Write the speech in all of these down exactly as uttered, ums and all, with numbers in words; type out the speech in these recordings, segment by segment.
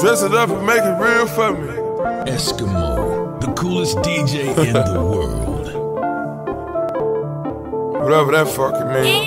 Dress it up and make it real for me. Eskimo, the coolest D J in the world. Whatever that fucking means.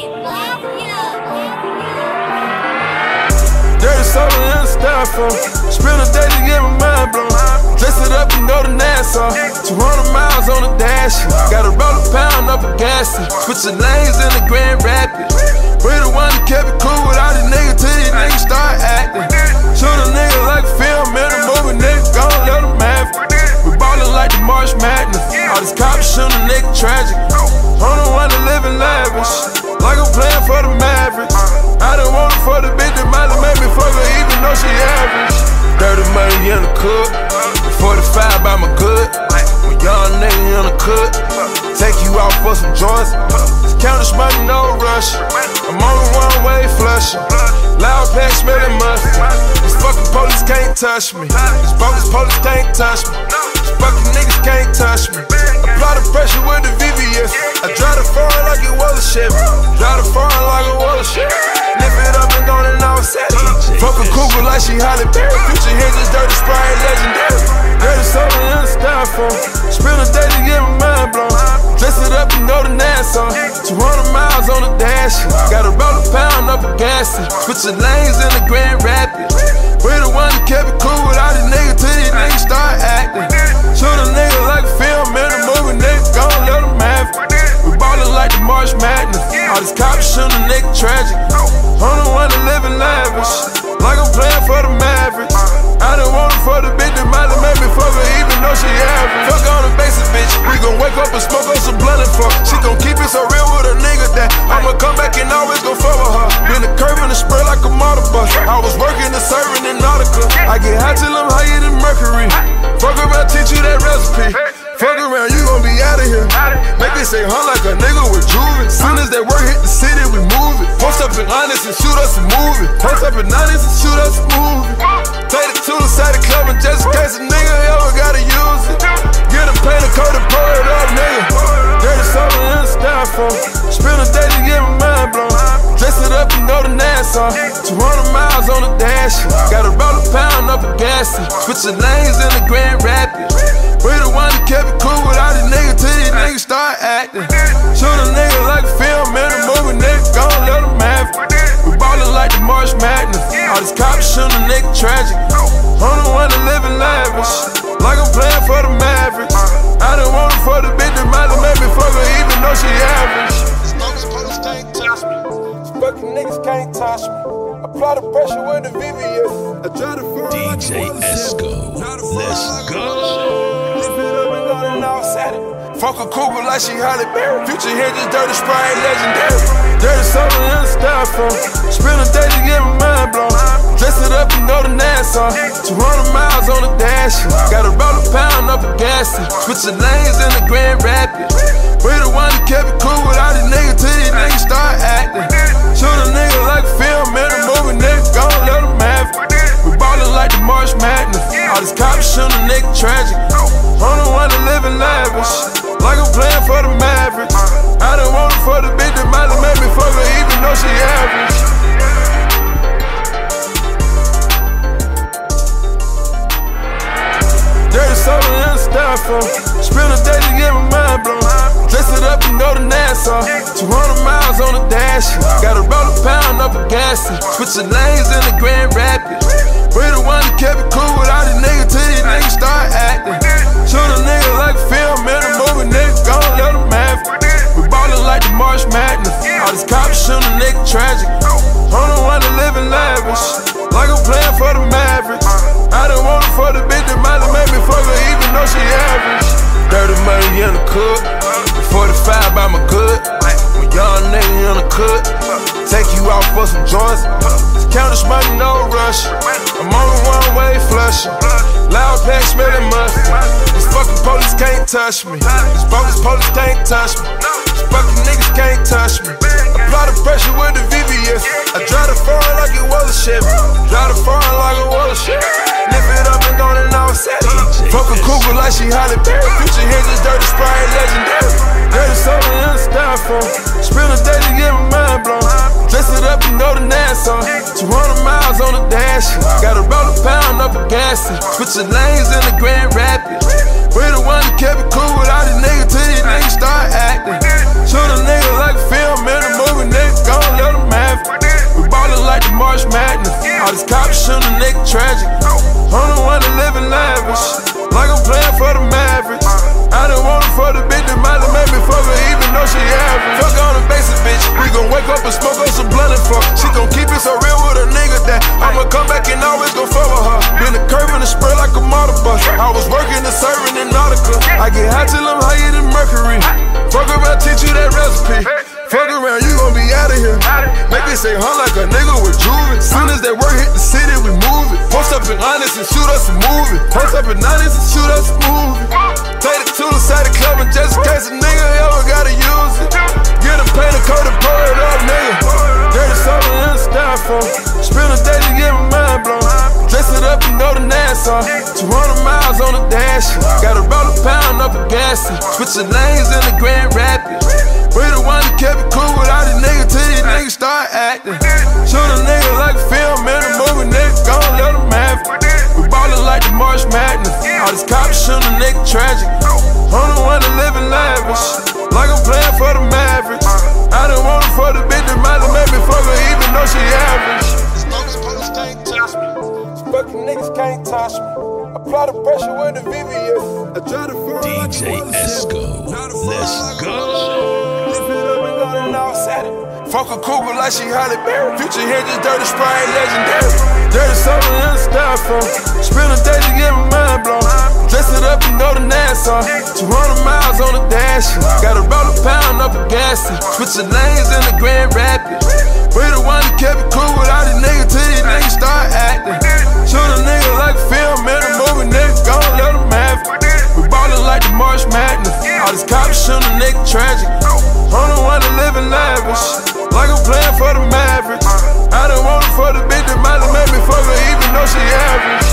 Dirty soda in the styrofoam. Spend a day to get my mind blown. Dress it up and go to Nassau. two hundred miles on the dash. Gotta roll a pound up a gas. Switch the lanes in the Grand Rapids. We the one that kept it cool with all these niggas till these niggas start acting. Shoot a nigga like a film in a movie, nigga, gon' let them have it. We ballin' like the March Madness. All these cops shoot a nigga tragic. I'm the one that live in lavish, like I'm playing for the Mavericks. I done want it for the bitch that might have made me fuck her even though she average. Dirty money in the cook, forty-five by my good. When young nigga in the cook, take you out for some joints. Count this money, no rush. I'm on the one-way flushing. Loud pack smelling mustard. These fucking police can't touch me. These bogus police can't touch me. These fucking niggas can't touch me. Apply the pressure with the V V S. I drive the foreign like it was a Chevy. Drive the foreign like it was a Chevy. Lift it up and go and offset it. Fuck a cougar like she Holly Berry. Future hinges, dirty Sprite, legendary. Dirty soda in the styrofoam. Spend a day to get my mind blown. Dress it up and go to Nassau. two hundred miles on the dash. Gotta roll a pound up a gas. Switch the lanes in the Grand Rapids. We the one that kept it cool with all these niggas till these niggas start acting. Shoot a nigga like a film in a movie, nigga, gon' let them have it. We ballin' like the March Madness. All these cops shoot a nigga tragic. I'm the one that live in lavish, like I'm playing for the Mavericks. I done want it for the bitch that might have made me fuck her even though she average. Fuck on the basic bitch, we gon' wake up and smoke on some blunt and fuck. She gon' keep it so real with a nigga that I'ma come back and always gon' fuck with her. Been the curve in the spray like a motor bus. I was working and serving in Nautica. I get high till I'm higher than Mercury. Fuck around, teach you that recipe. Fuck around, you gon' be out of here. Make it say huh like a nigga with juvie. Soon as that work hit the city, we move it. Post up in honest and shoot us a movie. Post up in honest and shoot us a movie. Take it to the side of the club and just in case a nigga ever gotta use it. Get a paint, a coat, and pour it up, nigga. Dirty soda in the styrofoam. Spend a day to get my mind blown. Dress it up and go to Nassau. two hundred miles on the dash. Gotta roll a pound up a gas. Switch the lanes in the Grand Rapids. We the one that kept it cool with all these niggas till these niggas start acting. Shoot a nigga like a film in a movie, nigga, gon' let them have it. We ballin' like the March Madness. All these cops shoot a nigga tragic. I'm the one that live in lavish, like I'm playing for the Mavericks. I done want it for the bitch that might have made me fuck her even though she average. As long as police can't touch me, these fucking niggas can't touch me. Apply the pressure with the V V S. I try to feel D J Esco, let's go. Fuck a cougar like she Holly Berry. Future hinges, dirty Sprite, legendary. Dirty soda in the styrofoam. Spend a day to get my mind blown. Dress it up and go to Nassau. two hundred miles on the dash. Gotta roll a pound up a gas. Switch the lanes in the Grand Rapids. We the one that kept it cool with all these niggas till these niggas start acting. Shoot a nigga like a film in a movie, nigga, gon' let them have it. We ballin' like the March Madness. All these cops shoot a nigga tragic. I'm the one that live in lavish, like I'm playing for the Mavericks. I done want it for the bitch that might have made me fuck her even though she average. Dirty soda in the styrofoam. Spend a day to get my mind blown. Dress it up and go to Nassau. two hundred miles on the dash. Gotta roll a pound up a gas. Switch the lanes in the Grand Rapids. We the one that kept it cool with all these niggas till these niggas start acting. Shoot a nigga like a film in a movie, nigga, gon' let them have it. We ballin' like the March Madness. All these cops shoot a nigga tragic. I'm the one that live in lavish, like I'm playing for the Mavericks. I done want it for the bitch that might have made me fuck her even though she average. Dirty money in the cook, forty-five by my good. When young nigga in the cook, take you out for some joints. Count this money, no rush. I'm on the one-way flushing. Loud pack smelling mustard. These fucking police can't touch me. These bogus police can't touch me. These fucking niggas can't touch me. Apply the pressure with the V V S. I drive the foreign like it was a Chevy. Drive the foreign like it was a Chevy. Lift it up and go and offset it. Fuck a cougar like she Holly Berry. Future hinges, dirty Sprite, legendary. Dirty soda in the styrofoam. Spend a day to get my mind blown. Dress it up and go to Nassau. two hundred miles on the dash. Gotta roll a pound up a gas it. Switching lanes in the Grand Rapids. We the one that kept it cool with all these niggas till these niggas start acting. Shoot a nigga like a film in a movie, nigga, gon' let them have it. We ballin' like the March Madness. All these cops shootin' a nigga tragic. I'm the one that livin' lavish, like I'm playin' for the Mavericks. I done want her for the bitch that might have made me fuck her even though she average. Fuck on the basic bitch, we gon' wake up and smoke on some blunt and fuck. She gon' keep it so real with a nigga that I'ma come back and always gon' fuck with her. Been a curve in the spur like a motor bus. I was working and serving in Nautica. I get high till I'm higher than Mercury. Fuck around, teach you that recipe. Fuck around, you gon' be out of here. Make me say huh like a nigga with juvie. Soon as that work hit the city, we move it. Post up in honest and shoot us a movie. Post up in honest and shoot us a movie. Take the tool inside the club and just in case a nigga ever gotta use it. Get a paint a coat and pour it up, nigga. Dirty something in the styrofoam. Spend a day to get my mind blown. Dress it up and go to Nassau. two hundred miles on the dash. Gotta roll a pound up a gas. Switching lanes in the Grand Rapids. We the one that kept it cool with all these niggas till these niggas start acting. Shoot a nigga like a film in a movie, nigga, gon' let them have it. We ballin' like the March Madness. All these cops shootin' a nigga tragic. I'm the one that livin' lavish, like I'm playin' for the Mavericks. I done want her for the bitch that might have made me fuck her even though she average. As long as police can't touch me, these fucking niggas can't touch me. Apply the pressure with the V V S. I try to feel D J Esco, let's go. Fuck a cougar like she Holly Berry. Future here just dirty sprite legendary. Dirty something in the styrofoam. Spend a day to get my mind blown. Dress it up and go to Nassau. two hundred miles on the dash. Gotta roll a pound up a gas. Switching lanes in the Grand Rapids. We the one that kept it cool with all these niggas till these niggas start acting. Shoot a nigga like a film in a movie, nigga, gon' let them have it. We ballin' like the March Madness. All these cops shootin' a nigga tragic. I'm the one that livin' lavish, like I'm playin' for the Mavericks. I done want her for the bitch that might have made me fuck her even though she average.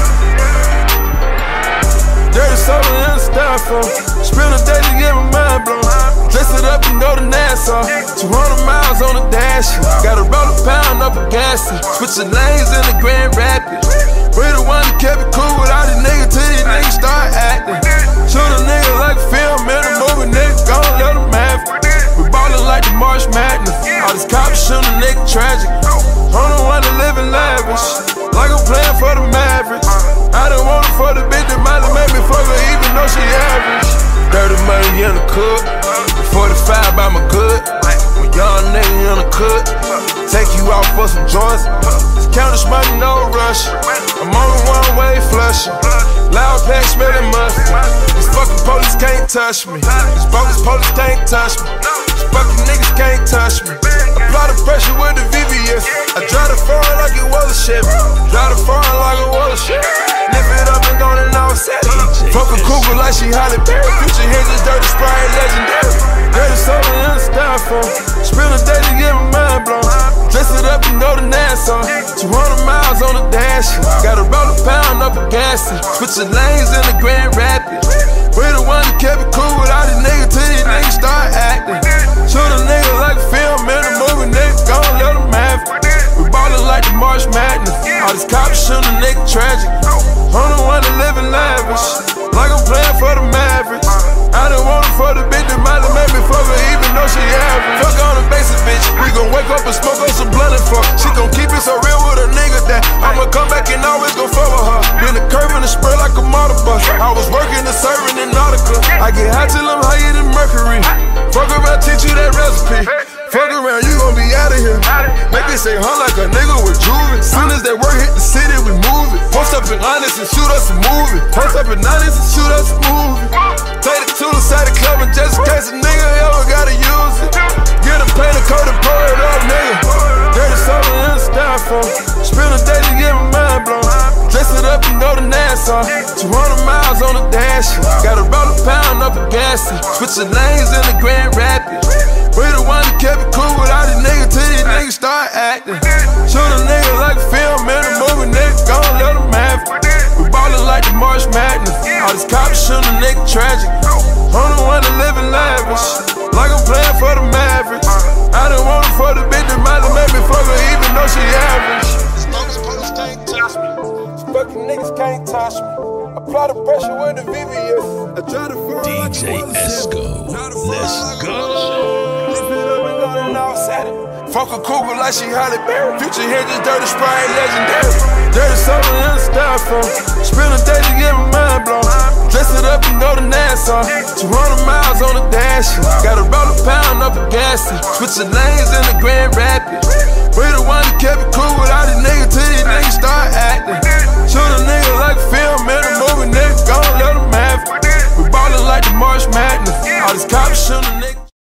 Dirty something in the styrofoam. Spend a day to get my mind blown. Dress it up and go to Nassau. two hundred miles on the dash. Gotta roll a pound up a gas. Switching lanes in the Grand Rapids. We the one that kept it cool with all these niggas till these niggas start acting. Shoot a nigga like a film in a movie, nigga, gon' let them have it. We ballin' like the March Madness. All these cops shootin' a nigga tragic. I'm the one that livin' lavish, like I'm playin' for the Mavericks. I done want her for the bitch that might have made me fuck her even though she average. Dirty money in the cook, forty-five by my good. When young nigga in the cook, take you out for some joints. This counter money, no rush. I'm on the one-way flushing. Loud pack smelling mustard. These fucking police can't touch me. These bogus police can't touch me. These fucking niggas can't touch me. Apply the pressure with the V V S. I drive the foreign like it was a Chevy. Drive the foreign like it was a Chevy. Lift it up and go and offset it. Fuck a cougar like she Holly Berry. Future here just dirty sprite legendary. Dirty something in the styrofoam. Spend a day to get my mind blown. Dress it up and go to Nassau. two hundred miles on the dash. Gotta roll a pound up a gas. Switching lanes in the Grand Rapids. We the one that kept it cool with all these niggas till these niggas start acting. Shoot a nigga like a film in a movie, nigga, gon' let them have it. We ballin' like the March Madness. All these cops shootin' a nigga tragic. I'm the one that livin' lavish, like I'm playin' for the Mavericks. I done want her for the bitch that might have made me fuck her even though she average. Fuck on the basic bitch, we gon' wake up and smoke on some blunt and fuck. She gon' keep it so real with a nigga that I'ma come back and always gon' fuck with her. Been a curve in the spur like a motor bus. I was working and serving in Nautica. I get high till I'm higher than Mercury. Fuck around, teach you that recipe. Fuck around, you gon' be out of here. Make me say huh like a nigga with juvie. Soon as that work hit the city, we move it. Post up in honest and shoot us a movie. Post up in honest and shoot us a movie. Take the tool inside the club and just in case a nigga ever gotta use it. Get a paint a coat and pour it up, nigga. Dirty something in the styrofoam. Spend a day to get my mind blown. Dress it up and go to Nassau. two hundred miles on the dash. Gotta roll a pound up a gas. Switching lanes in the Grand Rapids. We the one that kept it cool with all these niggas till these niggas start acting. Shoot a nigga like a film in a movie, nigga, gon' let them have it. We ballin' like the March Madness. All these cops shootin' a nigga tragic. I'm the one that livin' lavish, like I'm playin' for the Mavericks. I done want her for the bitch that might have made me fuck her even though she average. As long as police can't touch me, these fucking niggas can't apply the pressure with the V V S. I try to feel D J Esco, let's go. Lift it up and go down outside it. Fuck a cougar like she Holly Berry. Future here just dirty spray, legendary. Dirty something in the styrofoam. Spend a day to get my mind blown. Dress it up and go to Nassau. two hundred miles on the dash. Gotta roll a pound up a gas. Switching lanes in the Grand Rapids. We the one that kept it cool with all these niggas till these niggas start acting. Shoot a nigga like a film in a movie, nigga, gon' let them have it. We ballin' like the March Madness. All these cops shootin' niggas.